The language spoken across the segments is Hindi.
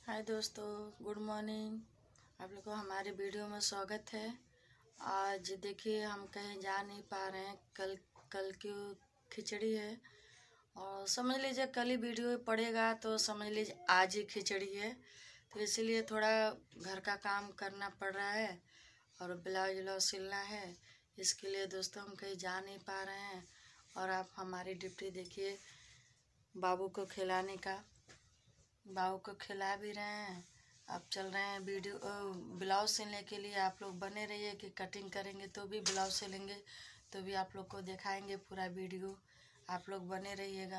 हाय दोस्तों, गुड मॉर्निंग। आप लोग को हमारे वीडियो में स्वागत है। आज देखिए हम कहीं जा नहीं पा रहे हैं। कल की खिचड़ी है और समझ लीजिए कल ही वीडियो पड़ेगा तो समझ लीजिए आज ही खिचड़ी है। तो इसीलिए थोड़ा घर का काम करना पड़ रहा है और ब्लाउज व्लाउज सिलना है। इसके लिए दोस्तों हम कहीं जा नहीं पा रहे हैं। और आप हमारी ड्यूटी देखिए, बाबू को खिलाने का। बाबू को खिला भी रहे हैं। अब चल रहे हैं वीडियो ब्लाउज सिलने के लिए। आप लोग बने रहिए कि कटिंग करेंगे तो भी ब्लाउज सिलेंगे तो भी आप लोग को दिखाएंगे पूरा वीडियो। आप लोग बने रहिएगा।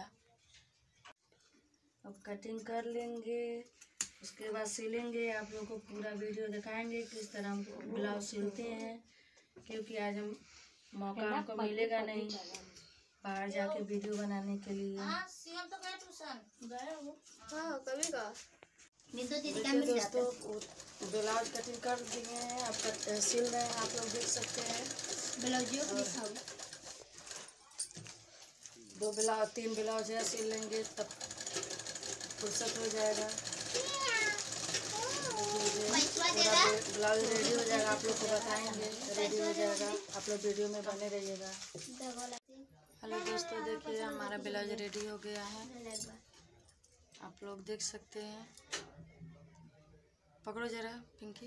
अब कटिंग कर लेंगे, उसके बाद सिलेंगे। आप लोग को पूरा वीडियो दिखाएंगे किस तरह हम ब्लाउज सिलते हैं, क्योंकि आज हम मौका हमको मिलेगा नहीं बाहर जाके वीडियो बनाने के लिए। कभी का दोस्तों ब्लाउज कटिंग कर दिए हैं, आप सिल रहे हैं। आप लोग देख सकते हैं तीन ब्लाउज है, सिल लेंगे तब फुर्सत हो जाएगा। ब्लाउज रेडी हो जाएगा, आप लोग को बताएंगे रेडी हो जाएगा। आप लोग वीडियो में बने रहिएगा। हेलो दोस्तों, देखिए हमारा ब्लाउज रेडी हो गया है। आप लोग देख सकते हैं। पकड़ो जरा पिंकी।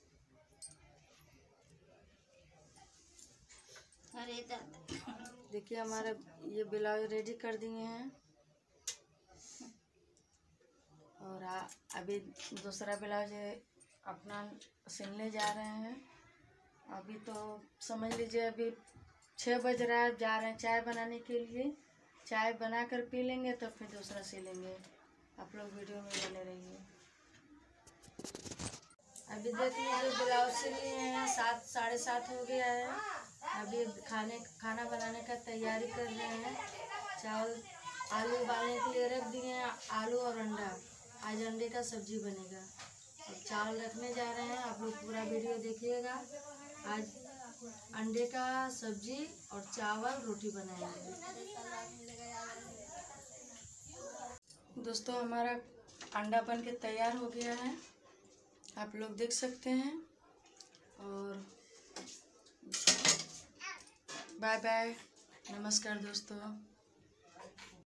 देखिए हमारा ये ब्लाउज रेडी कर दिए हैं और अभी दूसरा ब्लाउज अपना सिलने जा रहे हैं। अभी तो समझ लीजिए अभी 6 बज रहा है, जा रहे हैं चाय बनाने के लिए। चाय बना कर पी लेंगे तो फिर दूसरा सिलेंगे। आप लोग वीडियो में बने रहिए। अभी देखिए जो ब्लाउज सिले हैं 7 साढ़े 7 हो गया है। अभी खाना बनाने का तैयारी कर रहे हैं। चावल आलू उबालने के लिए रख दिए हैं, आलू और अंडा। आज अंडे का सब्जी बनेगा। अब चावल रखने जा रहे हैं, आप लोग पूरा वीडियो देखिएगा। आज अंडे का सब्जी और चावल रोटी बनाएंगे। दोस्तों हमारा अंडा बन के तैयार हो गया है, आप लोग देख सकते हैं। और बाय बाय, नमस्कार दोस्तों।